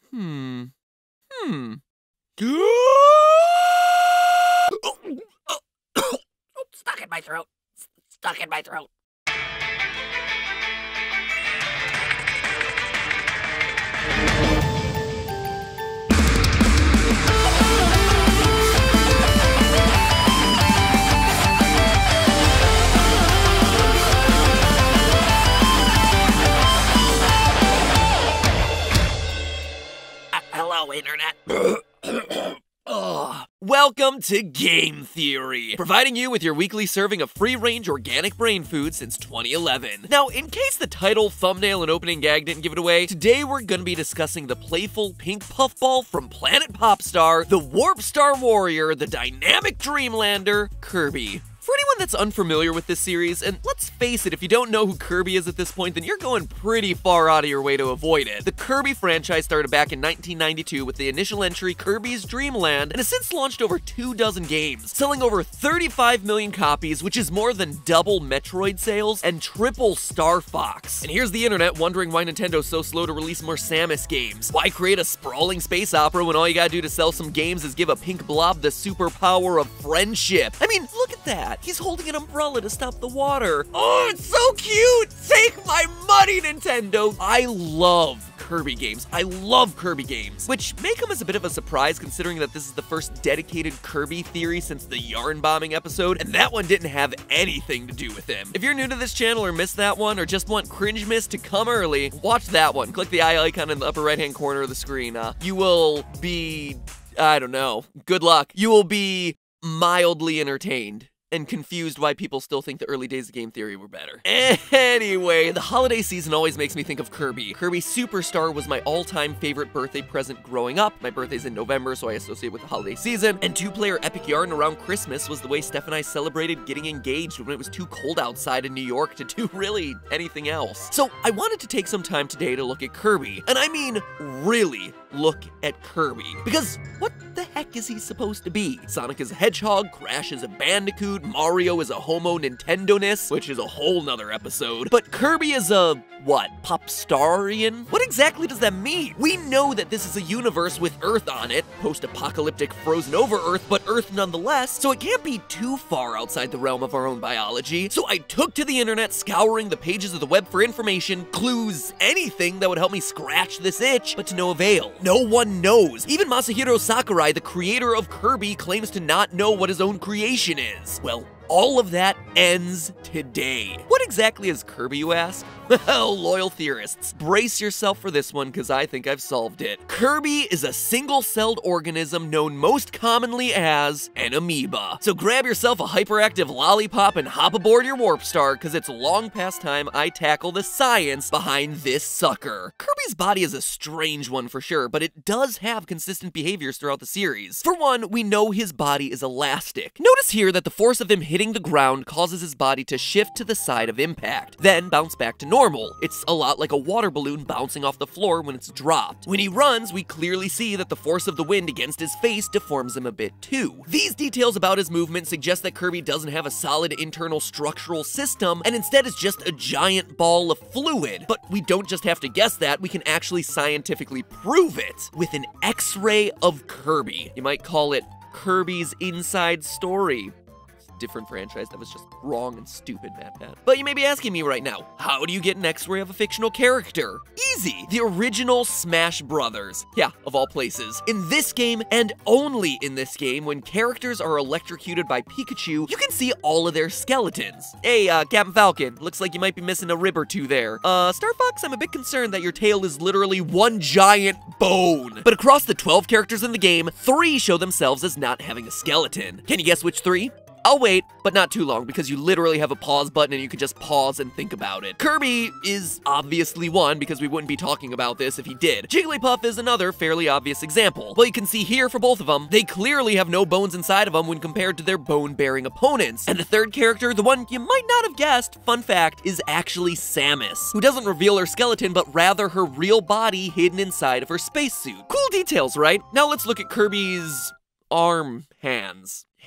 Hmm. Stuck in my throat. Stuck in my throat. Hello, Internet. Welcome to Game Theory, providing you with your weekly serving of free-range organic brain food since 2011. Now, in case the title, thumbnail, and opening gag didn't give it away, today we're gonna be discussing the playful pink puffball from Planet Popstar, the Warp Star Warrior, the dynamic Dreamlander, Kirby. For anyone that's unfamiliar with this series, and let's face it, if you don't know who Kirby is at this point, then you're going pretty far out of your way to avoid it. The Kirby franchise started back in 1992 with the initial entry Kirby's Dream Land, and has since launched over 24 games, selling over 35 million copies, which is more than double Metroid sales and triple Star Fox. And here's the internet wondering why Nintendo's so slow to release more Samus games. Why create a sprawling space opera when all you gotta do to sell some games is give a pink blob the superpower of friendship? I mean, look at that. He's holding an umbrella to stop the water. Oh, it's so cute! Take my money, Nintendo! I love Kirby games. I love Kirby games, which may come as a bit of a surprise considering that this is the first dedicated Kirby theory since the Yarn Bombing episode, and that one didn't have anything to do with him. If you're new to this channel or missed that one, or just want Cringe Miss to come early, watch that one. Click the eye icon in the upper right-hand corner of the screen. You will be, I don't know, good luck. You will be mildly entertained and confused why people still think the early days of game theory were better. Anyway, the holiday season always makes me think of Kirby. Kirby Superstar was my all-time favorite birthday present growing up. My birthday's in November, so I associate with the holiday season. And two-player Epic Yarn around Christmas was the way Steph and I celebrated getting engaged when it was too cold outside in New York to do really anything else. So I wanted to take some time today to look at Kirby. And I mean, really look at Kirby. Because what the heck is he supposed to be? Sonic is a hedgehog, Crash is a bandicoot, Mario is a homo Nintendo-ness, which is a whole nother episode. But Kirby is a, what, Popstarian? What exactly does that mean? We know that this is a universe with Earth on it, post-apocalyptic frozen over Earth, but Earth nonetheless, so it can't be too far outside the realm of our own biology. So I took to the internet, scouring the pages of the web for information, clues, anything that would help me scratch this itch, but to no avail. No one knows. Even Masahiro Sakurai, the creator of Kirby, claims to not know what his own creation is. Well, all of that ends today. What exactly is Kirby, you ask? Well, loyal theorists, brace yourself for this one because I think I've solved it. Kirby is a single-celled organism known most commonly as an amoeba. So grab yourself a hyperactive lollipop and hop aboard your Warp Star because it's long past time I tackle the science behind this sucker. Kirby's body is a strange one for sure, but it does have consistent behaviors throughout the series. For one, we know his body is elastic. Notice here that the force of him hitting the ground causes his body to shift to the side of impact, then bounce back to normal. It's a lot like a water balloon bouncing off the floor when it's dropped. When he runs, we clearly see that the force of the wind against his face deforms him a bit too. These details about his movement suggest that Kirby doesn't have a solid internal structural system, and instead is just a giant ball of fluid. But we don't just have to guess that, we can actually scientifically prove it with an X-ray of Kirby. You might call it Kirby's Inside Story. Different franchise that was just wrong and stupid, Pat. But you may be asking me right now, how do you get an X-ray of a fictional character? Easy! The original Smash Brothers. Yeah, of all places. In this game, and only in this game, when characters are electrocuted by Pikachu, you can see all of their skeletons. Hey, Captain Falcon, looks like you might be missing a rib or two there. Star Fox, I'm a bit concerned that your tail is literally one giant bone. But across the 12 characters in the game, 3 show themselves as not having a skeleton. Can you guess which 3? I'll wait, but not too long, because you literally have a pause button and you can just pause and think about it. Kirby is obviously one, because we wouldn't be talking about this if he did. Jigglypuff is another fairly obvious example. Well, you can see here for both of them, they clearly have no bones inside of them when compared to their bone-bearing opponents. And the third character, the one you might not have guessed, fun fact, is actually Samus, who doesn't reveal her skeleton, but rather her real body hidden inside of her spacesuit. Cool details, right? Now let's look at Kirby's arm hands.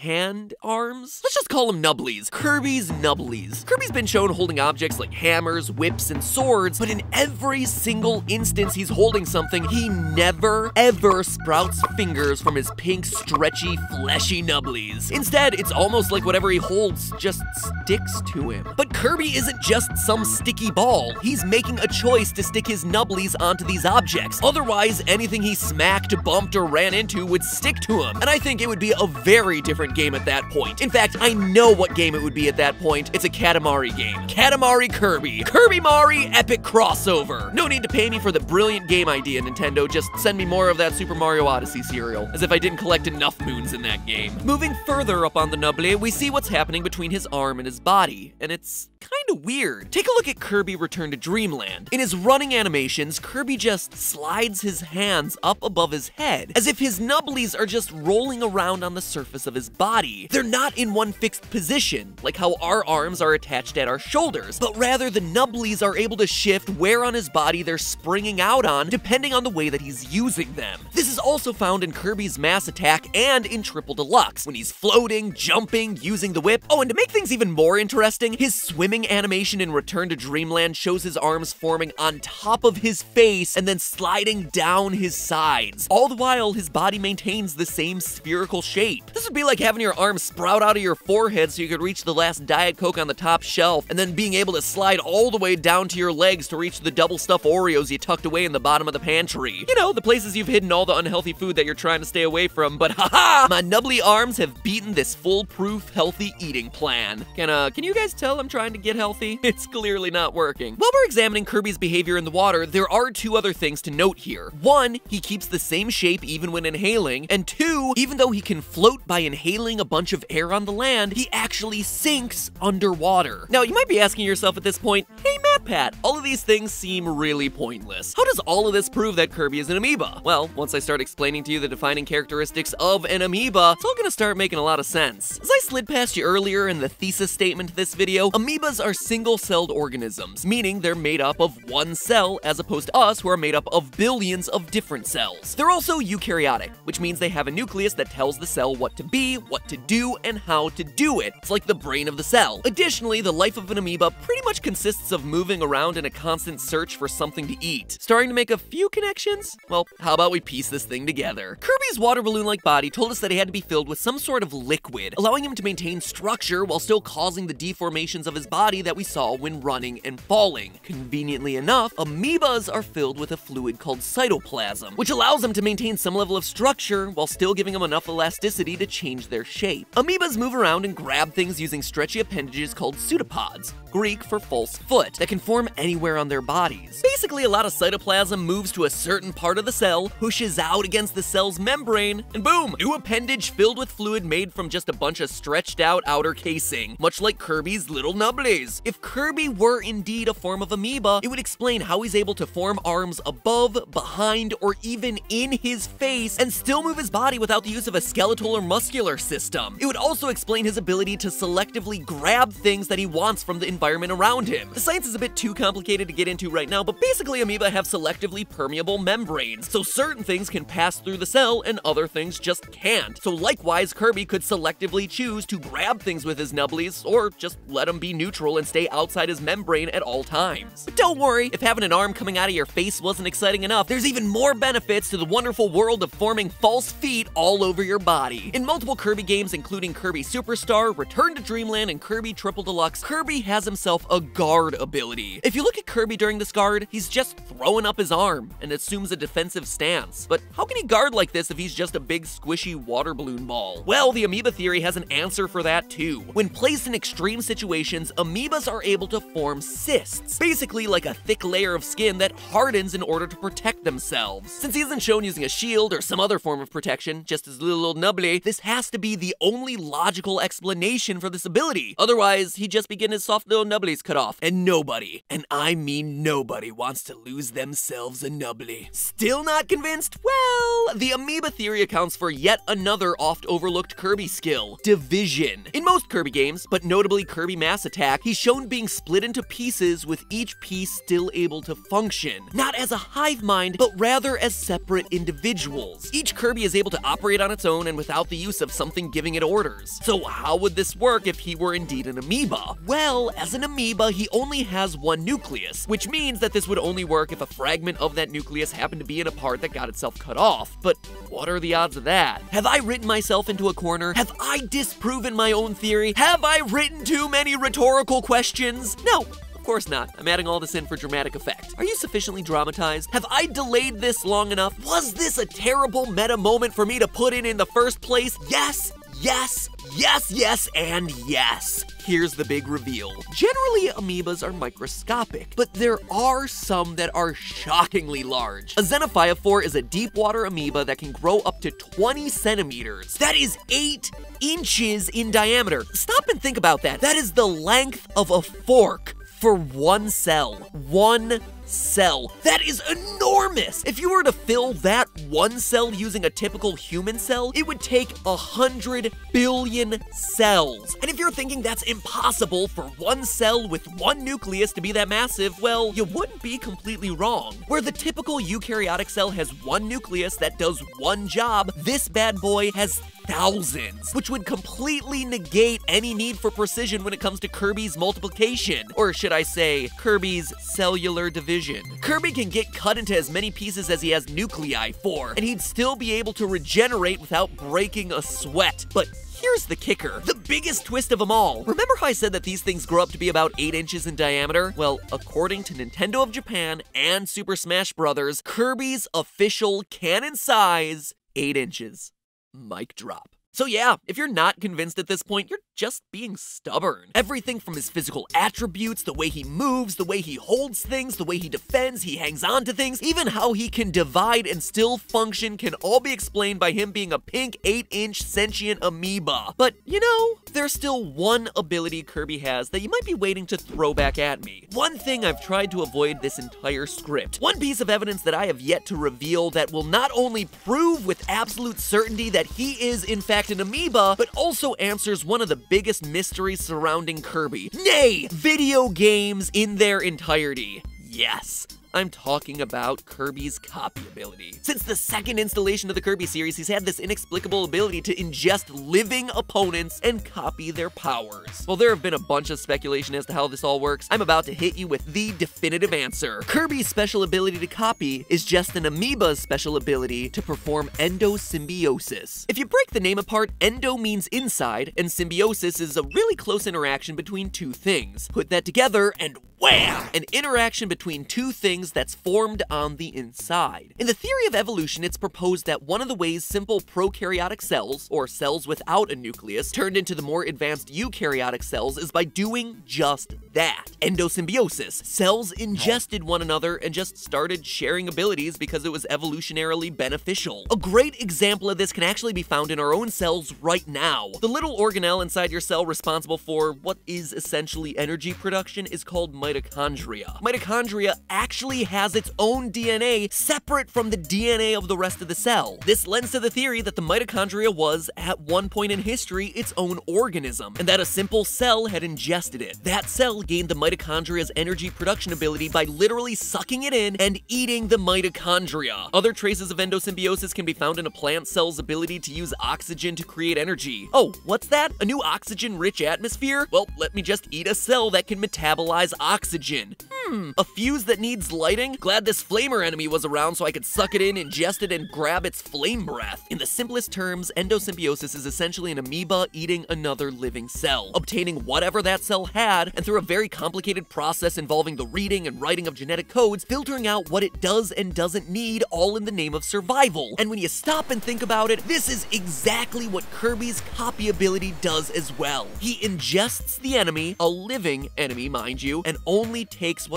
hand arms? Let's just call them Nubblies. Kirby's Nubblies. Kirby's been shown holding objects like hammers, whips, and swords, but in every single instance he's holding something, he never, ever sprouts fingers from his pink, stretchy, fleshy Nubblies. Instead, it's almost like whatever he holds just sticks to him. But Kirby isn't just some sticky ball. He's making a choice to stick his Nubblies onto these objects. Otherwise, anything he smacked, bumped, or ran into would stick to him. And I think it would be a very different game at that point. In fact, I know what game it would be at that point. It's a Katamari game. Katamari Kirby. Kirby Mari epic crossover. No need to pay me for the brilliant game idea, Nintendo. Just send me more of that Super Mario Odyssey cereal. As if I didn't collect enough moons in that game. Moving further up on the Nubble, we see what's happening between his arm and his body. And it's kinda weird. Take a look at Kirby Return to Dreamland. In his running animations, Kirby just slides his hands up above his head, as if his Nubblies are just rolling around on the surface of his body. They're not in one fixed position, like how our arms are attached at our shoulders, but rather the Nubblies are able to shift where on his body they're springing out on, depending on the way that he's using them. This is also found in Kirby's Mass Attack and in Triple Deluxe, when he's floating, jumping, using the whip. Oh, and to make things even more interesting, his swimming animation in Return to Dreamland shows his arms forming on top of his face and then sliding down his sides. All the while, his body maintains the same spherical shape. This would be like having your arms sprout out of your forehead so you could reach the last Diet Coke on the top shelf, and then being able to slide all the way down to your legs to reach the double stuffed Oreos you tucked away in the bottom of the pantry. You know, the places you've hidden all the unhealthy food that you're trying to stay away from, but haha! My Nubbly arms have beaten this foolproof healthy eating plan. Can you guys tell I'm trying to get healthy? It's clearly not working. While we're examining Kirby's behavior in the water, there are two other things to note here. One, he keeps the same shape even when inhaling, and two, even though he can float by inhaling a bunch of air on the land, he actually sinks underwater. Now, you might be asking yourself at this point, hey MatPat, all of these things seem really pointless. How does all of this prove that Kirby is an amoeba? Well, once I start explaining to you the defining characteristics of an amoeba, it's all gonna start making a lot of sense. As I slid past you earlier in the thesis statement of this video, amoebas are single-celled organisms, meaning they're made up of one cell as opposed to us who are made up of billions of different cells. They're also eukaryotic, which means they have a nucleus that tells the cell what to be, what to do, and how to do it. It's like the brain of the cell. Additionally, the life of an amoeba pretty much consists of moving around in a constant search for something to eat. Starting to make a few connections? Well, how about we piece this thing together? Kirby's water balloon-like body told us that he had to be filled with some sort of liquid, allowing him to maintain structure while still causing the deformations of his body that we saw when running and falling. Conveniently enough, amoebas are filled with a fluid called cytoplasm, which allows them to maintain some level of structure while still giving them enough elasticity to change their shape. Amoebas move around and grab things using stretchy appendages called pseudopods, Greek for false foot, that can form anywhere on their bodies. Basically, a lot of cytoplasm moves to a certain part of the cell, pushes out against the cell's membrane, and boom! New appendage filled with fluid made from just a bunch of stretched out outer casing, much like Kirby's little Nubblies. If Kirby were indeed a form of amoeba, it would explain how he's able to form arms above, behind, or even in his face and still move his body without the use of a skeletal or muscular system. It would also explain his ability to selectively grab things that he wants from the environment around him. The science is a bit too complicated to get into right now, but basically amoeba have selectively permeable membranes, so certain things can pass through the cell and other things just can't. So likewise, Kirby could selectively choose to grab things with his Nubblies or just let them be neutral and stay outside his membrane at all times. But don't worry, if having an arm coming out of your face wasn't exciting enough, there's even more benefits to the wonderful world of forming false feet all over your body. In multiple Kirby games, including Kirby Superstar, Return to Dreamland, and Kirby Triple Deluxe, Kirby has himself a guard ability. If you look at Kirby during this guard, he's just throwing up his arm and assumes a defensive stance. But how can he guard like this if he's just a big squishy water balloon ball? Well, the amoeba theory has an answer for that too. When placed in extreme situations, amoebas are able to form cysts, basically like a thick layer of skin that hardens in order to protect themselves. Since he isn't shown using a shield or some other form of protection, just his little Nubbly, this has to be the only logical explanation for this ability. Otherwise, he'd just be getting his soft little Nubblies cut off, and nobody nobody, and I mean nobody, wants to lose themselves a nubbly. Still not convinced? Well, the amoeba theory accounts for yet another oft-overlooked Kirby skill, division. In most Kirby games, but notably Kirby Mass Attack, he's shown being split into pieces with each piece still able to function. Not as a hive mind, but rather as separate individuals. Each Kirby is able to operate on its own and without the use of something giving it orders. So how would this work if he were indeed an amoeba? Well, as an amoeba, he only has one nucleus, which means that this would only work if a fragment of that nucleus happened to be in a part that got itself cut off. But what are the odds of that? Have I written myself into a corner? Have I disproven my own theory? Have I written too many rhetorical questions? No. Of course not. I'm adding all this in for dramatic effect. Are you sufficiently dramatized? Have I delayed this long enough? Was this a terrible meta moment for me to put in the first place? Yes, yes, yes, yes, and yes. Here's the big reveal. Generally, amoebas are microscopic, but there are some that are shockingly large. A Xenophyophore is a deep water amoeba that can grow up to 20 centimeters. That is 8 inches in diameter. Stop and think about that. That is the length of a fork for one cell. One cell. That is enormous! If you were to fill that one cell using a typical human cell, it would take 100 billion cells. And if you're thinking that's impossible for one cell with one nucleus to be that massive, well, you wouldn't be completely wrong. Where the typical eukaryotic cell has one nucleus that does one job, this bad boy has thousands, which would completely negate any need for precision when it comes to Kirby's multiplication, or should I say, Kirby's cellular division. Kirby can get cut into as many pieces as he has nuclei for, and he'd still be able to regenerate without breaking a sweat. But here's the kicker, the biggest twist of them all. Remember how I said that these things grow up to be about 8 inches in diameter? Well, according to Nintendo of Japan and Super Smash Bros., Kirby's official canon size, 8 inches. Mic drop. So yeah, if you're not convinced at this point, you're just being stubborn. Everything from his physical attributes, the way he moves, the way he holds things, the way he defends, he hangs on to things, even how he can divide and still function can all be explained by him being a pink 8-inch sentient amoeba. But, you know, there's still one ability Kirby has that you might be waiting to throw back at me. One thing I've tried to avoid this entire script. One piece of evidence that I have yet to reveal that will not only prove with absolute certainty that he is in fact an amoeba, but also answers one of the biggest mysteries surrounding Kirby. Nay, video games in their entirety. Yes. I'm talking about Kirby's copy ability. Since the second installation of the Kirby series, he's had this inexplicable ability to ingest living opponents and copy their powers. While there have been a bunch of speculation as to how this all works, I'm about to hit you with the definitive answer. Kirby's special ability to copy is just an amoeba's special ability to perform endosymbiosis. If you break the name apart, endo means inside, and symbiosis is a really close interaction between two things. Put that together and wham! An interaction between two things that's formed on the inside. In the theory of evolution, it's proposed that one of the ways simple prokaryotic cells, or cells without a nucleus, turned into the more advanced eukaryotic cells is by doing just that. Endosymbiosis. Cells ingested one another and just started sharing abilities because it was evolutionarily beneficial. A great example of this can actually be found in our own cells right now. The little organelle inside your cell responsible for what is essentially energy production is called mitochondria. Mitochondria actually has its own DNA separate from the DNA of the rest of the cell. This lends to the theory that the mitochondria was, at one point in history, its own organism, and that a simple cell had ingested it. That cell gained the mitochondria's energy production ability by literally sucking it in and eating the mitochondria. Other traces of endosymbiosis can be found in a plant cell's ability to use oxygen to create energy. Oh, what's that? A new oxygen-rich atmosphere? Well, let me just eat a cell that can metabolize oxygen. A fuse that needs lighting? Glad this flamer enemy was around so I could suck it in, ingest it, and grab its flame breath. In the simplest terms, endosymbiosis is essentially an amoeba eating another living cell, obtaining whatever that cell had, and through a very complicated process involving the reading and writing of genetic codes, filtering out what it does and doesn't need, all in the name of survival. And when you stop and think about it, this is exactly what Kirby's copy ability does as well. He ingests the enemy, a living enemy, mind you, and only takes what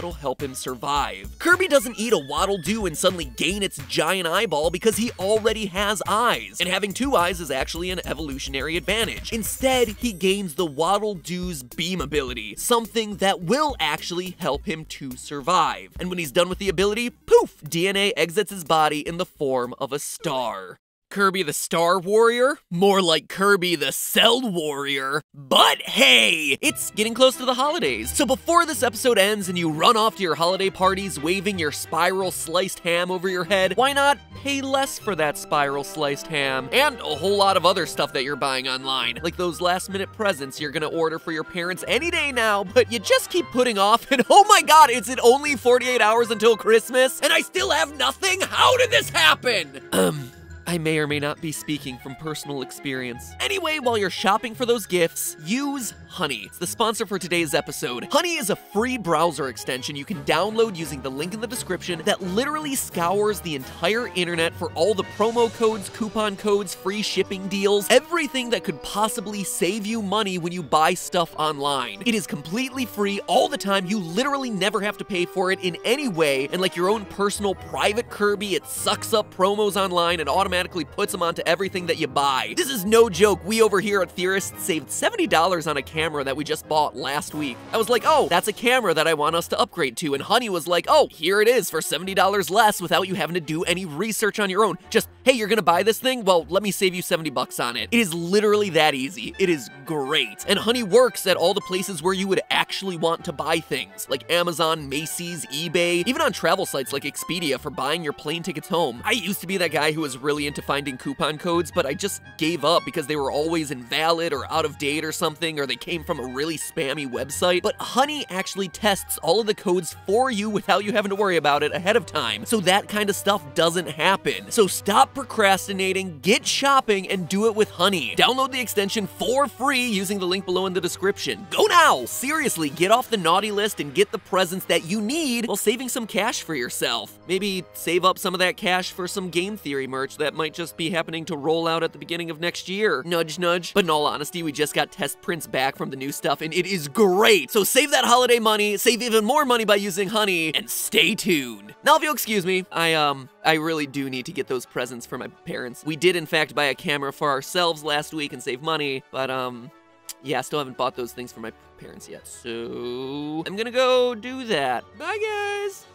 what'll help him survive. Kirby doesn't eat a Waddle Doo and suddenly gain its giant eyeball because he already has eyes, and having 2 eyes is actually an evolutionary advantage. Instead, he gains the Waddle Doo's beam ability, something that will actually help him to survive. And when he's done with the ability, poof, DNA exits his body in the form of a star. Kirby the Star Warrior? More like Kirby the Cell Warrior. But hey, it's getting close to the holidays. So before this episode ends and you run off to your holiday parties waving your spiral sliced ham over your head, why not pay less for that spiral sliced ham? And a whole lot of other stuff that you're buying online, like those last minute presents you're gonna order for your parents any day now, but you just keep putting off, and oh my god, is it only 48 hours until Christmas? And I still have nothing? How did this happen? I may or may not be speaking from personal experience. Anyway, while you're shopping for those gifts, use Honey. It's the sponsor for today's episode. Honey is a free browser extension you can download using the link in the description that literally scours the entire internet for all the promo codes, coupon codes, free shipping deals, everything that could possibly save you money when you buy stuff online. It is completely free all the time. You literally never have to pay for it in any way, and like your own personal private Kirby, it sucks up promos online and automatically puts them onto everything that you buy. This is no joke. We over here at Theorists saved $70 on a camera that we just bought last week. I was like, oh, that's a camera that I want us to upgrade to, and Honey was like, oh, here it is for $70 less without you having to do any research on your own. Just, hey, you're gonna buy this thing? Well, let me save you 70 bucks on it. It is literally that easy. It is great. And Honey works at all the places where you would actually want to buy things, like Amazon, Macy's, eBay, even on travel sites like Expedia for buying your plane tickets home. I used to be that guy who was really into finding coupon codes, but I just gave up because they were always invalid or out of date or something, or they came from a really spammy website. But Honey actually tests all of the codes for you without you having to worry about it ahead of time, so that kind of stuff doesn't happen. So stop procrastinating, get shopping, and do it with Honey. Download the extension for free using the link below in the description. Go now! Seriously, get off the naughty list and get the presents that you need while saving some cash for yourself. Maybe save up some of that cash for some Game Theory merch that might just be happening to roll out at the beginning of next year. Nudge, nudge. But in all honesty, we just got test prints back from the new stuff, and it is great. So save that holiday money, save even more money by using Honey, and stay tuned. Now, if you'll excuse me, I really do need to get those presents for my parents. We did, in fact, buy a camera for ourselves last week and save money, but, yeah, I still haven't bought those things for my parents yet, so I'm gonna go do that. Bye, guys!